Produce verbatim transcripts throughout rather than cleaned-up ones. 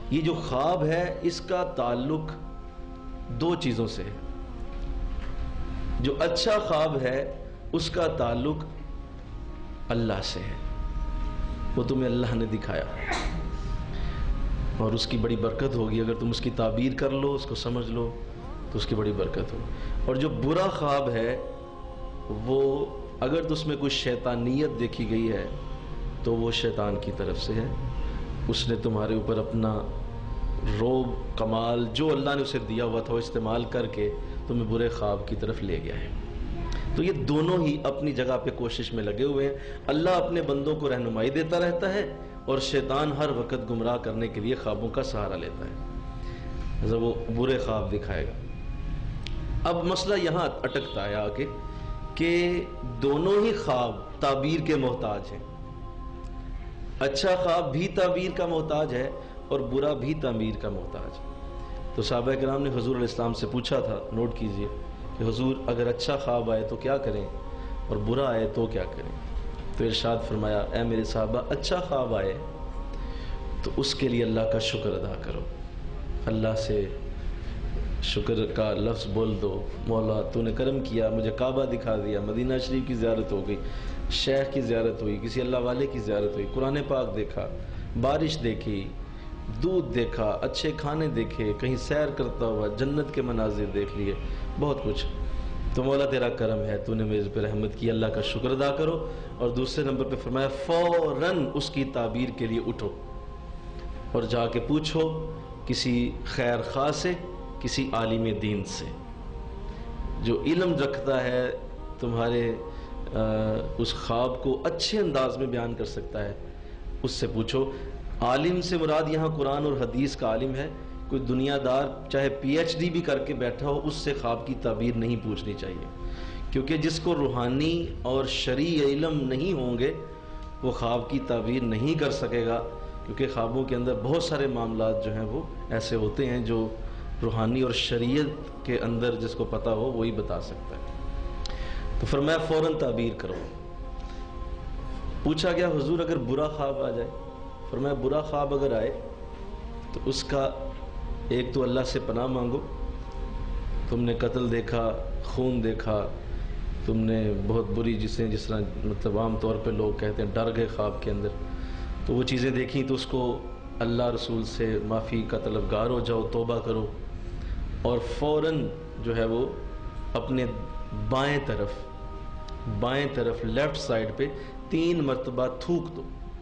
یہ جو خواب ہے اس کا تعلق دو چیزوں سے ہے. جو اچھا خواب ہے اس کا تعلق اللہ سے ہے، وہ تمہیں اللہ نے دکھایا اور اس کی بڑی برکت ہوگی. اگر تم اس کی تعبیر کر لو، اس کو سمجھ لو تو اس کی بڑی برکت ہوگی. اور جو برا خواب ہے وہ اگر تو اس میں کوئی شیطانیت دیکھی گئی ہے تو وہ شیطان کی طرف سے ہے. اس نے تمہارے اوپر اپنا روب کمال جو اللہ نے اسے دیا ہوا تھا وہ استعمال کر کے تمہیں برے خواب کی طرف لے گیا ہے. تو یہ دونوں ہی اپنی جگہ پہ کوشش میں لگے ہوئے ہیں. اللہ اپنے بندوں کو رہنمائی دیتا رہتا ہے اور شیطان ہر وقت گمراہ کرنے کے لیے خوابوں کا سہارا لیتا ہے، جب وہ برے خواب دکھائے گا. اب مسئلہ یہاں اٹکتا ہے آ کے کہ دونوں ہی خواب تعبیر کے محتاج ہیں. اچھا خواب بھی تعبیر کا محتاج ہے اور برا بھی تعبیر کا محتاج. تو صحابہ کرام نے حضور علیہ السلام سے پوچھا تھا، نوٹ کیجئے کہ حضور اگر اچھا خواب آئے تو کیا کریں اور برا آئے تو کیا کریں؟ تو ارشاد فرمایا، اے میرے صحابہ، اچھا خواب آئے تو اس کے لیے اللہ کا شکر ادا کرو. اللہ سے شکر کا لفظ بول دو، مولا تو نے کرم کیا، مجھے کعبہ دکھا دیا، مدینہ شریف کی زیارت ہو گئی، شیخ کی زیارت ہوئی، کسی اللہ والے کی زیارت ہوئی، قرآن پاک دیکھا، بارش دیکھی، دودھ دیکھا، اچھے کھانے دیکھے، کہیں سیر کرتا ہوا جنت کے مناظر دیکھ لیے، بہت کچھ. تو مولا تیرا کرم ہے، تو نے میرے پہ رحمت کی، اللہ کا شکر ادا کرو. اور دوسرے نمبر پہ فرمایا فوراً اس کی تعبیر کے لیے اٹھو اور جا کے پوچھو کسی خیر خواہ سے، کسی عالم دین سے جو علم رکھتا ہے، تمہارے اس خواب کو اچھے انداز میں بیان کر سکتا ہے، اس سے پوچھو. عالم سے مراد یہاں قرآن اور حدیث کا عالم ہے. کوئی دنیا دار چاہے پی ایچ ڈی بھی کر کے بیٹھا ہو اس سے خواب کی تعبیر نہیں پوچھنی چاہیے، کیونکہ جس کو روحانی اور شرعی علم نہیں ہوں گے وہ خواب کی تعبیر نہیں کر سکے گا، کیونکہ خوابوں کے اندر بہت سارے معاملات جو ہیں وہ ایسے ہوتے ہیں جو روحانی اور شریعت کے اندر جس کو پتہ ہو وہی بتا سکتا ہے. تو فرمایا فوراً تعبیر کرو. پوچھا گیا حضور اگر برا خواب آ جائے؟ فرمایا برا خواب اگر آئے تو اس کا ایک تو اللہ سے پناہ مانگو. تم نے قتل دیکھا، خون دیکھا، تم نے بہت بری جسے جس طرح مطلب عام طور پہ لوگ کہتے ہیں ڈر گئے خواب کے اندر، تو وہ چیزیں دیکھیں تو اس کو اللہ رسول سے معافی کا طلبگار ہو جاؤ، توبہ کرو اور فوراً جو ہے وہ اپنے بائیں طرف بائیں طرف لیفٹ سائڈ پہ تین مرتبہ تھوک دو.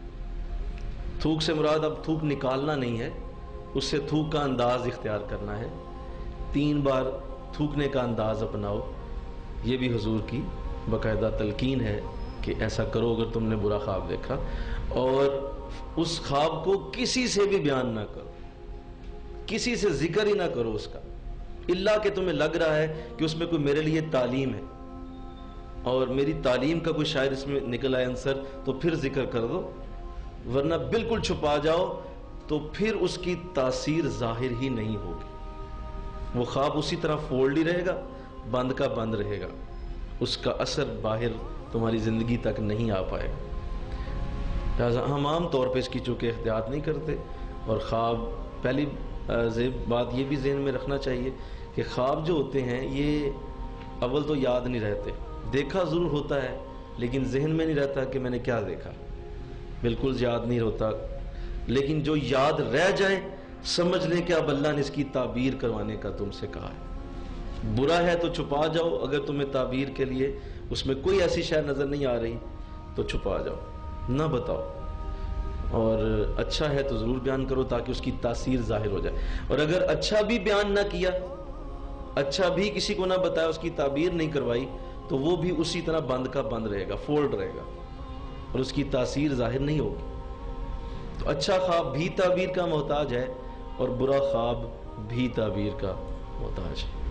تھوک سے مراد اب تھوک نکالنا نہیں ہے، اس سے تھوک کا انداز اختیار کرنا ہے. تین بار تھوکنے کا انداز اپناؤ. یہ بھی حضور کی باقاعدہ تلقین ہے کہ ایسا کرو اگر تم نے برا خواب دیکھا. اور اس خواب کو کسی سے بھی بیان نہ کرو، کسی سے ذکر ہی نہ کرو اس کا، الا کہ تمہیں لگ رہا ہے کہ اس میں کوئی میرے لیے تعلیم ہے اور میری تعلیم کا کوئی شاید اس میں نکل آئے عنصر تو پھر ذکر کر دو، ورنہ بالکل چھپا جاؤ تو پھر اس کی تاثیر ظاہر ہی نہیں ہوگی. وہ خواب اسی طرح فولڈ ہی رہے گا، بند کا بند رہے گا، اس کا اثر باہر تمہاری زندگی تک نہیں آ پائے گا. لہٰذا ہم عام طور پہ اس کی چونکہ احتیاط نہیں کرتے. اور خواب پہلی بات یہ بھی ذہن میں رکھنا چاہیے کہ خواب جو ہوتے ہیں یہ اول تو یاد نہیں رہتے. دیکھا ضرور ہوتا ہے لیکن ذہن میں نہیں رہتا کہ میں نے کیا دیکھا، بالکل یاد نہیں ہوتا. لیکن جو یاد رہ جائے سمجھ لیں کہ اب اللہ نے اس کی تعبیر کروانے کا تم سے کہا ہے. برا ہے تو چھپا جاؤ، اگر تمہیں تعبیر کے لیے اس میں کوئی ایسی شے نظر نہیں آ رہی تو چھپا جاؤ، نہ بتاؤ. اور اچھا ہے تو ضرور بیان کرو تاکہ اس کی تاثیر ظاہر ہو جائے. اور اگر اچھا بھی بیان نہ کیا، اچھا بھی کسی کو نہ بتایا، اس کی تعبیر نہیں کروائی، تو وہ بھی اسی طرح بند کا بند رہے گا، فولڈ رہے گا اور اس کی تاثیر ظاہر نہیں ہوگی. تو اچھا خواب بھی تعبیر کا محتاج ہے اور برا خواب بھی تعبیر کا محتاج ہے.